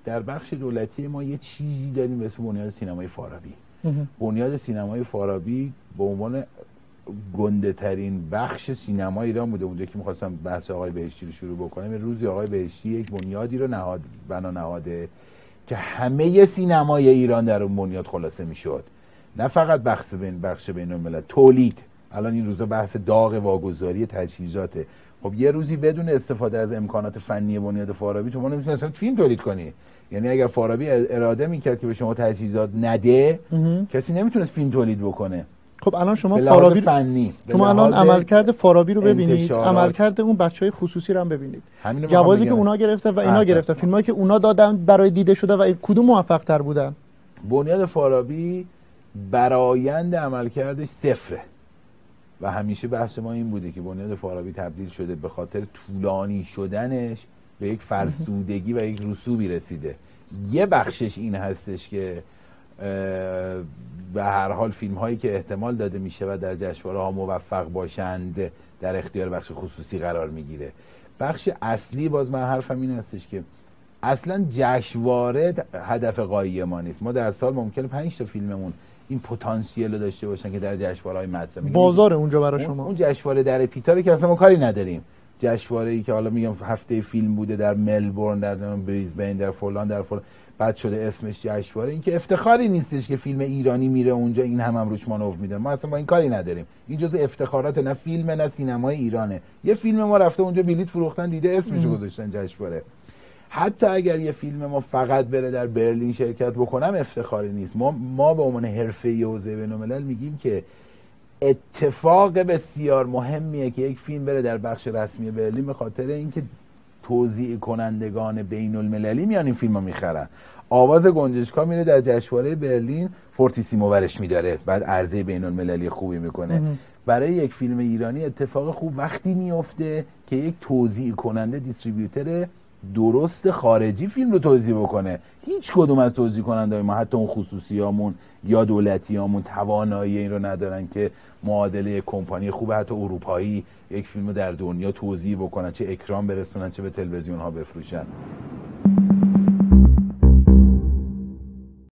در بخش دولتی ما یه چیزی داریم به اسم بنیاد سینمای فارابی. بنیاد سینمای فارابی به عنوان گنده ترین بخش سینما ایران بوده. اونجا که می‌خواستم بحث آقای بهشتی رو شروع بکنم، یه روزی آقای بهشتی یک بنیادی رو بنا نهاده که همه سینمای ایران در اون بنیاد خلاصه میشد، نه فقط بخش بین‌الملل، تولید. الان این روزا بحث داغ واگذاری تجهیزاته. خب یه روزی بدون استفاده از امکانات فنی بنیاد فارابی تو ما نمیتونی اصلا فیلم تولید کنی. یعنی اگر فارابی اراده میکرد که به شما تجهیزات نده، کسی نمیتونست فیلم تولید بکنه. خب الان شما فارابی فنی، شما الان عملکرد فارابی رو ببینید، عملکرد اون بچهای خصوصی رو هم ببینید. جوازی که اونا گرفتن و اینا گرفتن، فیلمایی که اونا دادن برای دیده شده و کدوم موفق تر بودن؟ بنیاد فارابی برآیند عملکردش صفره و همیشه بحث ما این بوده که بنیاد فارابی تبدیل شده به خاطر طولانی شدنش به یک فرسودگی و یک رسوبی رسیده. یه بخشش این هستش که به هر حال فیلم هایی که احتمال داده میشه و در جشنواره ها موفق باشند در اختیار بخش خصوصی قرار میگیره. بخش اصلی باز من حرفم این هستش که اصلا جشنواره هدف غایی ما نیست. ما در سال ممکنه 5 تا فیلممون این پتانسیل رو داشته باشن که در جشنواره‌های مطرح بازار اونجا برای شما. اون جشنواره در پیتار که اصلا ما کاری نداریم. جشنواره‌ای که حالا میگم هفته فیلم بوده در ملبورن، در بریزبین، در فلان بعد شده اسمش جشنواره، این که افتخاری نیستش که فیلم ایرانی میره اونجا این هم روش مانور میده. ما اصلا با این کاری نداریم. این جزء افتخارات نه فیلم نه سینمای ایرانه. یه فیلم ما رفته اونجا بلیط فروختن دیده اسمش رو گذاشتن جشنواره. حتی اگر یه فیلم ما فقط بره در برلین شرکت بکنم افتخاری نیست. ما به عنوان حرفه‌ای حوزه بین‌الملل میگیم که اتفاق بسیار مهمیه که یک فیلم بره در بخش رسمی برلین به خاطر اینکه توزیع کنندگان بین‌المللی میان این فیلمو میخرن. آواز گنجشکا میره در جشنواره برلین، فورتیسیمو برش میداره، بعد عرضه بین‌المللی خوبی میکنه. برای یک فیلم ایرانی اتفاق خوب وقتی میفته که یک توزیع کننده دیستریبیوتور درست خارجی فیلم رو توزیع بکنه. هیچ کدوم از توزیع کننده‌های ما، حتی اون خصوصیامون یا دولتیامون، توانایی این رو ندارن که معادله کمپانی خوب حتی اروپایی یک فیلم رو در دنیا توزیع بکنن، چه اکران برسونن چه به تلویزیون ها بفروشن.